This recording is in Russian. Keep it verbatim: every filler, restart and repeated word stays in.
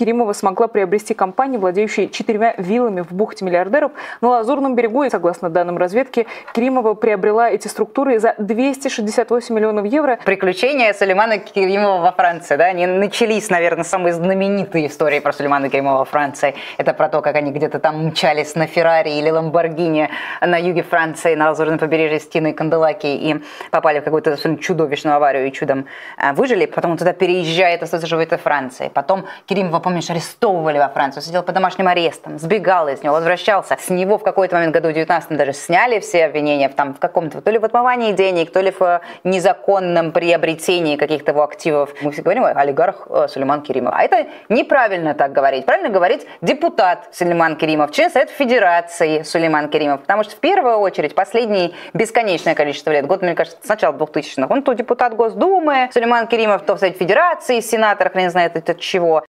Керимова смогла приобрести компанию, владеющая четырьмя виллами в бухте миллиардеров на Лазурном берегу. И, согласно данным разведки, Керимова приобрела эти структуры за двести шестьдесят восемь миллионов евро. Приключения Сулеймана Керимова во Франции, да, они начались, наверное, самые знаменитые истории про Сулеймана Керимова во Франции. Это про то, как они где-то там мчались на Феррари или Ламборгини на юге Франции, на Лазурном побережье Стены и Канделаки, и попали в какую-то чудовищную аварию и чудом выжили. Потом он туда переезжает, остается живет во Франции. Потом Керимова, помнишь, арестовывали во Францию, сидел под домашним арестом, сбегал из него, возвращался. С него в какой-то момент году в девятнадцатом даже сняли все обвинения там, в каком-то, то ли в отмывании денег, то ли в незаконном приобретении каких-то его активов. Мы все говорим, олигарх Сулейман Керимов. А это неправильно так говорить. Правильно говорить депутат Сулейман Керимов, член Совета Федерации Сулейман Керимов. Потому что в первую очередь последние бесконечное количество лет, год, мне кажется, с начала двухтысячных, он то депутат Госдумы Сулейман Керимов, то в Совете Федерации, сенатор, хрен знает от чего.